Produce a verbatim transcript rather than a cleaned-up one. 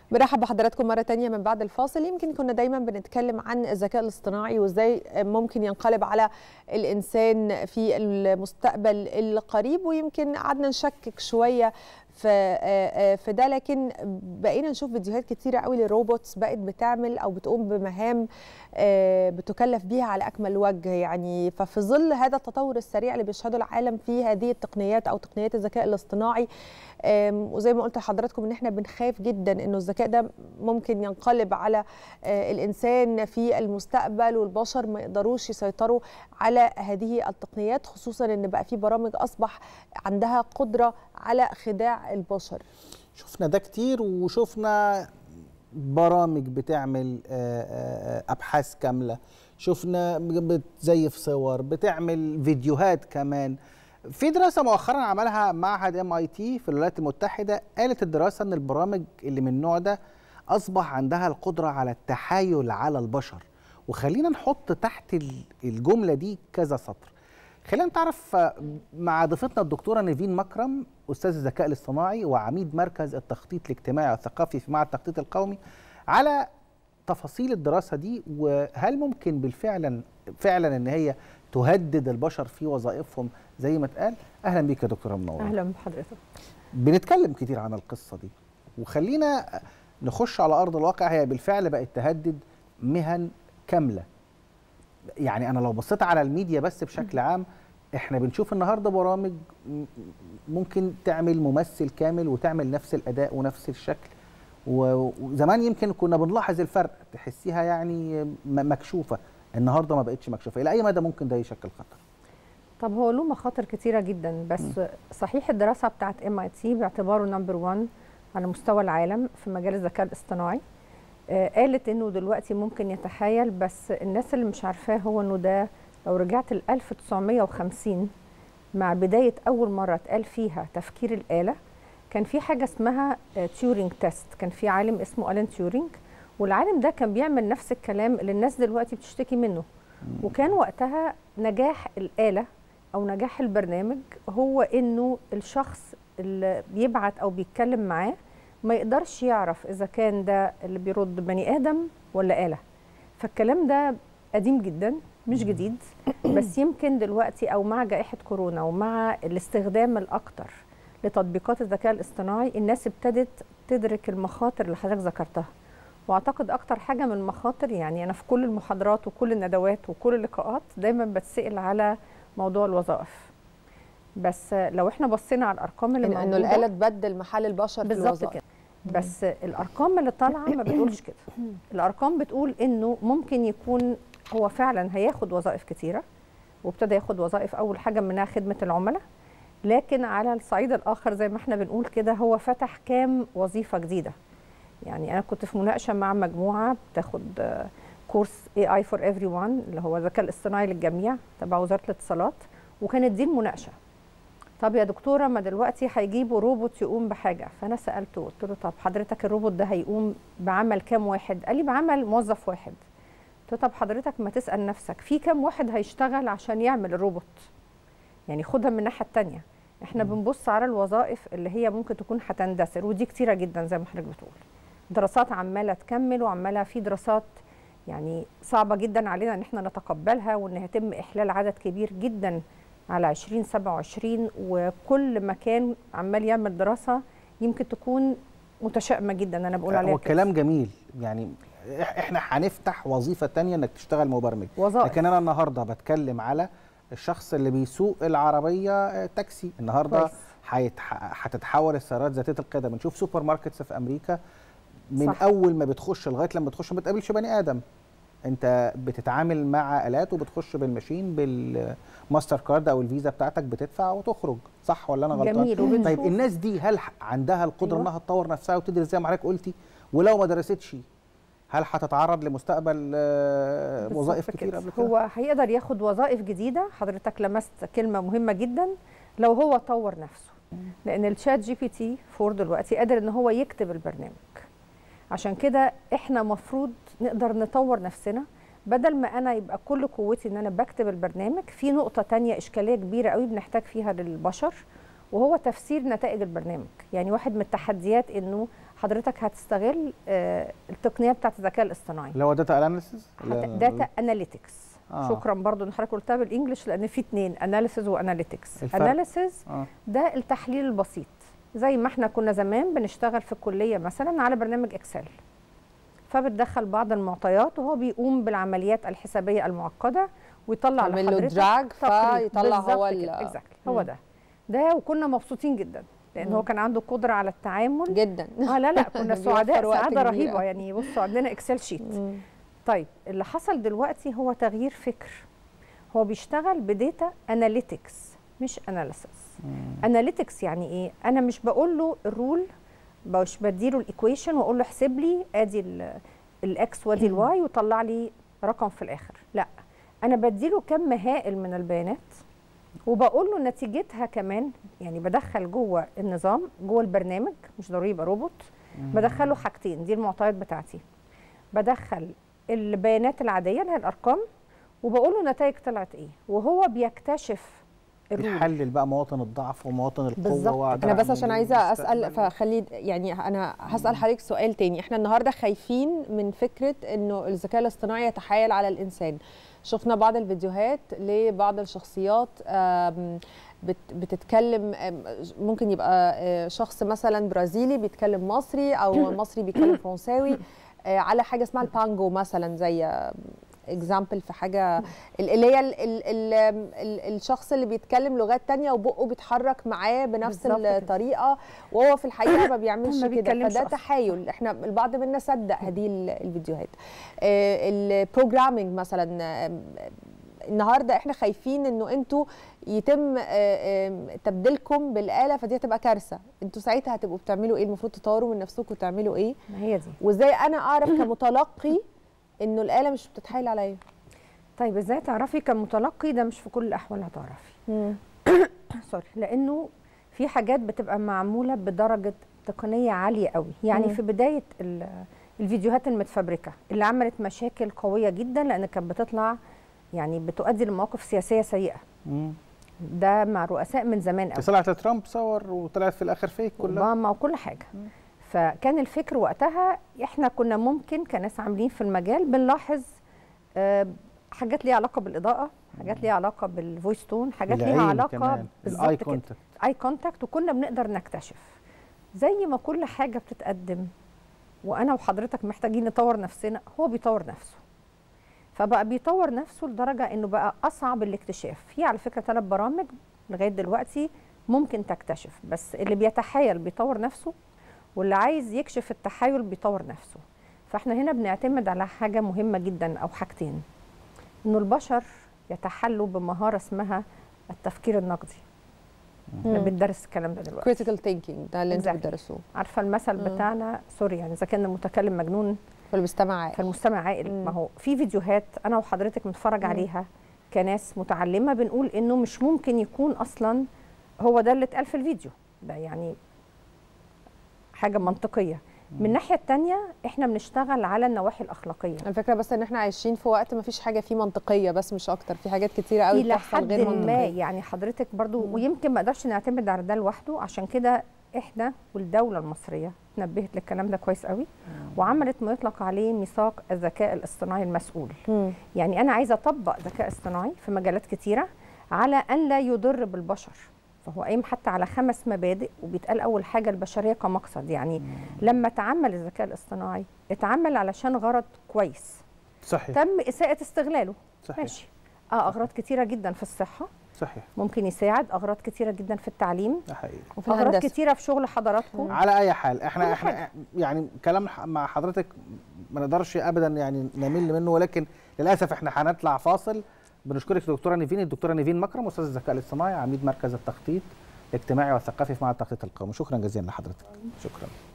برحب بحضراتكم مرة تانية من بعد الفاصل. يمكن كنا دايما بنتكلم عن الذكاء الاصطناعي وازاي ممكن ينقلب على الإنسان في المستقبل القريب، ويمكن قعدنا نشكك شوية في في ده، لكن بقينا نشوف فيديوهات كتيرة قوي للروبوتس بقت بتعمل أو بتقوم بمهام بتكلف بيها على أكمل وجه. يعني ففي ظل هذا التطور السريع اللي بيشهده العالم في هذه التقنيات أو تقنيات الذكاء الاصطناعي، وزي ما قلت لحضراتكم ان احنا بنخاف جدا انه الذكاء ده ممكن ينقلب على الانسان في المستقبل، والبشر ما يقدروش يسيطروا على هذه التقنيات، خصوصا ان بقى في برامج اصبح عندها قدرة على خداع البشر. شفنا ده كتير، وشفنا برامج بتعمل ابحاث كاملة، شفنا بتزيف صور، بتعمل فيديوهات كمان. في دراسة مؤخرا عملها معهد ام اي تي في الولايات المتحدة، قالت الدراسة ان البرامج اللي من النوع ده اصبح عندها القدرة على التحايل على البشر. وخلينا نحط تحت الجملة دي كذا سطر. خلينا نتعرف مع ضيفتنا الدكتورة نيفين مكرم، استاذ الذكاء الاصطناعي وعميد مركز التخطيط الاجتماعي والثقافي في معهد التخطيط القومي، على تفاصيل الدراسة دي، وهل ممكن بالفعل فعلا ان هي تهدد البشر في وظائفهم زي ما اتقال. اهلا بيك يا دكتوره منوره. اهلا بحضرتك. بنتكلم كتير عن القصه دي، وخلينا نخش على ارض الواقع. هي بالفعل بقت تهدد مهن كامله. يعني انا لو بصيت على الميديا بس بشكل عام، احنا بنشوف النهارده برامج ممكن تعمل ممثل كامل وتعمل نفس الاداء ونفس الشكل، وزمان يمكن كنا بنلاحظ الفرق، تحسيها يعني مكشوفه. النهارده ما بقتش مكشوفه. الى اي مدى ممكن ده يشكل خطر؟ طب هو له مخاطر كتيره جدا، بس م. صحيح الدراسه بتاعت ام اي تي باعتباره نمبر واحد على مستوى العالم في مجال الذكاء الاصطناعي، آه قالت انه دلوقتي ممكن يتحايل. بس الناس اللي مش عارفاه هو انه ده لو رجعت ل ألف وتسعمية وخمسين مع بدايه اول مره اتقال فيها تفكير الاله، كان في حاجه اسمها تيورينج تيست. كان في عالم اسمه ألان تيورينج، والعالم ده كان بيعمل نفس الكلام اللي الناس دلوقتي بتشتكي منه. وكان وقتها نجاح الآلة أو نجاح البرنامج هو إنه الشخص اللي بيبعت أو بيتكلم معاه ما يقدرش يعرف إذا كان ده اللي بيرد بني آدم ولا آلة. فالكلام ده قديم جدا مش جديد، بس يمكن دلوقتي أو مع جائحة كورونا ومع الاستخدام الأكتر لتطبيقات الذكاء الاصطناعي، الناس ابتدت تدرك المخاطر اللي حضرتك ذكرتها. واعتقد اكتر حاجه من المخاطر، يعني انا في كل المحاضرات وكل الندوات وكل اللقاءات دايما بتسال على موضوع الوظائف. بس لو احنا بصينا على الارقام اللي موجوده، انه الاله تبدل محل البشر في الوظائف بالظبط كده. بس الارقام اللي طالعه ما بتقولش كده. الارقام بتقول انه ممكن يكون هو فعلا هياخد وظائف كتيره، وابتدى ياخد وظائف اول حاجه منها خدمه العملاء، لكن على الصعيد الاخر زي ما احنا بنقول كده هو فتح كام وظيفه جديده. يعني أنا كنت في مناقشة مع مجموعة بتاخد كورس إيه آي فور إيفري ون اللي هو الذكاء الاصطناعي للجميع تبع وزارة الاتصالات، وكانت دي المناقشة. طب يا دكتورة ما دلوقتي هيجيبوا روبوت يقوم بحاجة، فأنا سألته قلت له طب حضرتك الروبوت ده هيقوم بعمل كام واحد؟ قال لي بعمل موظف واحد. قلت له طب حضرتك ما تسأل نفسك في كام واحد هيشتغل عشان يعمل الروبوت؟ يعني خدها من الناحية التانية. احنا بنبص على الوظائف اللي هي ممكن تكون هتندثر، ودي كتيرة جدا زي ما حضرتك بتقول. دراسات عماله تكمل، وعماله في دراسات يعني صعبه جدا علينا ان احنا نتقبلها، وان يتم احلال عدد كبير جدا على عشرين سبعة وعشرين، وكل مكان عمال يعمل دراسه يمكن تكون متشائمه جدا. انا بقول عليها هو كلام جميل، يعني احنا هنفتح وظيفه ثانيه انك تشتغل مبرمج، وظائف. لكن انا النهارده بتكلم على الشخص اللي بيسوق العربيه تاكسي. النهارده هتتحول السيارات ذاتيه القياده. بنشوف سوبر ماركتس في امريكا من صح. اول ما بتخش لغايه لما بتخش ما بتقابلش بني ادم، انت بتتعامل مع الات وبتخش بالماشين بالماستر كارد او الفيزا بتاعتك، بتدفع وتخرج. صح ولا انا غلطان؟ جميل. وبنشوف طيب الناس دي هل عندها القدره أيوة. انها تطور نفسها وتدرس زي ما حضرتك قلتي؟ ولو ما درستش هل هتتعرض لمستقبل وظائف كتير قبل كده؟ هو هيقدر ياخد وظائف جديده. حضرتك لمست كلمه مهمه جدا، لو هو طور نفسه. لان الشات جي بي تي فور دلوقتي قادر ان هو يكتب البرنامج. عشان كده احنا مفروض نقدر نطور نفسنا، بدل ما انا يبقى كل قوتي ان انا بكتب البرنامج. في نقطه تانية اشكاليه كبيره قوي بنحتاج فيها للبشر، وهو تفسير نتائج البرنامج. يعني واحد من التحديات انه حضرتك هتستغل آه التقنيه بتاعت الذكاء الاصطناعي اللي هو داتا اناليسيس، داتا اناليتكس. آه. شكرا برضو ان حضرتك قلتها بالانجلش، لان في اتنين، اناليسيز واناليتكس. الفرق. اناليسيز آه. ده التحليل البسيط، زي ما احنا كنا زمان بنشتغل في الكليه مثلا على برنامج اكسل، فبتدخل بعض المعطيات وهو بيقوم بالعمليات الحسابيه المعقده ويطلع تعمل له لحضرتك دراج تقرير. فيطلع هو بالظبط ال- كده، اكزاكتلي هو ده ده وكنا مبسوطين جدا لان هو كان عنده قدره على التعامل جدا. اه لا لا كنا بيوفر سعداء وقت سعاده كبير رهيبه أوي. يعني. بصوا عندنا اكسل شيت. مم. طيب اللي حصل دلوقتي هو تغيير فكر، هو بيشتغل بديتا اناليتكس مش اناليسيس. اناليتكس يعني ايه؟ انا مش بقول له الرول، مش بديله الايكويشن واقول له احسب لي ادي الاكس وادي الواي وطلع لي رقم في الاخر، لا انا بديله كم هائل من البيانات وبقول له نتيجتها كمان، يعني بدخل جوه النظام جوه البرنامج، مش ضروري يبقى روبوت، بدخله حاجتين، دي المعطيات بتاعتي، بدخل البيانات العاديه اللي هي الارقام وبقول له نتائج طلعت ايه، وهو بيكتشف الرول. بيحلل بقى مواطن الضعف ومواطن القوه. بالظبط. انا بس عشان عايزه اسال، فخلي يعني انا هسال حضرتك سؤال تاني. احنا النهارده خايفين من فكره انه الذكاء الاصطناعي يتحايل على الانسان. شفنا بعض الفيديوهات لبعض الشخصيات بتتكلم، ممكن يبقى شخص مثلا برازيلي بيتكلم مصري او مصري بيتكلم فرنساوي، على حاجه اسمها البانجو مثلا، زي اكزامبل في حاجه اللي هي ال ال ال ال الشخص اللي بيتكلم لغات تانية وبقه بيتحرك معاه بنفس الطريقه وهو في الحقيقه ما بيعملش كده، فده تحايل. احنا البعض منا صدق هذه الفيديوهات. البروجرامينج مثلا، النهارده احنا خايفين انه انتوا يتم تبديلكم بالاله، فدي هتبقى كارثه. انتوا ساعتها هتبقوا بتعملوا ايه؟ المفروض تطوروا من نفسكم وتعملوا ايه؟ ما هي دي. وازاي انا اعرف كمتلقي انه الاله مش بتتحايل عليا؟ طيب ازاي تعرفي كمتلقي؟ ده مش في كل الاحوال هتعرفي. سوري، لانه في حاجات بتبقى معموله بدرجه تقنيه عاليه قوي، يعني مم. في بدايه الفيديوهات المتفبركه اللي عملت مشاكل قويه جدا، لان كانت بتطلع يعني بتؤدي لمواقف سياسيه سيئه. مم. ده مع رؤساء من زمان قوي. طلعت ترامب صور وطلعت في الاخر فيك كلها، اوباما وكل حاجه. مم. فكان الفكر وقتها احنا كنا ممكن كناس عاملين في المجال بنلاحظ آه حاجات ليها علاقه بالاضاءه، حاجات ليها علاقه بالفويس تون، حاجات ليها علاقه بالاي كونتاكت اي كونتاكت وكنا بنقدر نكتشف. زي ما كل حاجه بتتقدم وانا وحضرتك محتاجين نطور نفسنا، هو بيطور نفسه. فبقى بيطور نفسه لدرجه انه بقى اصعب الاكتشاف. في على فكره ثلاث برامج لغايه دلوقتي ممكن تكتشف، بس اللي بيتحايل بيطور نفسه، واللي عايز يكشف التحايل بيطور نفسه. فاحنا هنا بنعتمد على حاجه مهمه جدا او حاجتين، انه البشر يتحلوا بمهاره اسمها التفكير النقدي. احنا بندرس الكلام ده دلوقتي. critical thinking، ده اللي انتوا بتدرسوه. عارفه المثل مم. بتاعنا، سوري يعني، اذا كان المتكلم مجنون فالمستمع عاقل. فالمستمع عاقل. ما هو في فيديوهات انا وحضرتك بنتفرج عليها كناس متعلمه بنقول انه مش ممكن يكون اصلا هو ده اللي اتقال في الفيديو ده، يعني حاجه منطقيه. من الناحيه الثانيه احنا بنشتغل على النواحي الاخلاقيه. الفكره بس ان احنا عايشين في وقت ما فيش حاجه فيه منطقيه، بس مش اكتر، في حاجات كتيره قوي بتحصل غير منطقيه. ما يعني حضرتك برضو مم. ويمكن ما اقدرش نعتمد على ده لوحده، عشان كده احنا والدوله المصريه نبهت للكلام ده كويس قوي مم. وعملت ما يطلق عليه ميثاق الذكاء الاصطناعي المسؤول. مم. يعني انا عايزه اطبق ذكاء اصطناعي في مجالات كتيره على ان لا يضر بالبشر، فهو قايم حتى على خمس مبادئ، وبيتقال اول حاجه البشريه كمقصد. يعني مم. لما اتعمل الذكاء الاصطناعي اتعمل علشان غرض كويس، صحيح، تم اساءه استغلاله، صحيح. ماشي. اه اغراض كتيره جدا في الصحه، صحيح، ممكن يساعد، اغراض كتيره جدا في التعليم، ده حقيقي، وفي اغراض كتيره في شغل حضراتكم. على اي حال احنا احنا حاجة. يعني كلام مع حضرتك ما نقدرش ابدا يعني نمل منه، ولكن للاسف احنا هنطلع فاصل. بنشكرك دكتوره نيفين، الدكتوره نيفين مكرم، استاذ الذكاء الاصطناعي، عميد مركز التخطيط الاجتماعي والثقافي في معهد التخطيط القومي. شكرا جزيلا لحضرتك. شكرا.